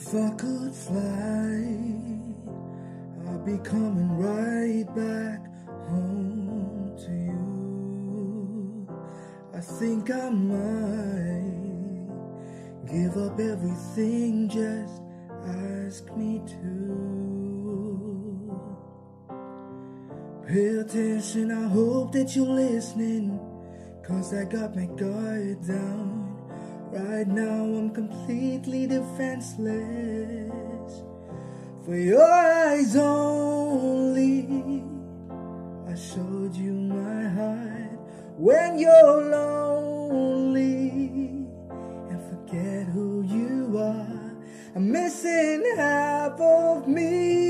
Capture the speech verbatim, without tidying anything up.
If I could fly, I'd be coming right back home to you. I think I might give up everything, just ask me to. Pay attention, I hope that you're listening, 'cause I got my guard down. Right now I'm completely defenseless. For your eyes only, I showed you my heart. When you're lonely and forget who you are, I'm missing half of me.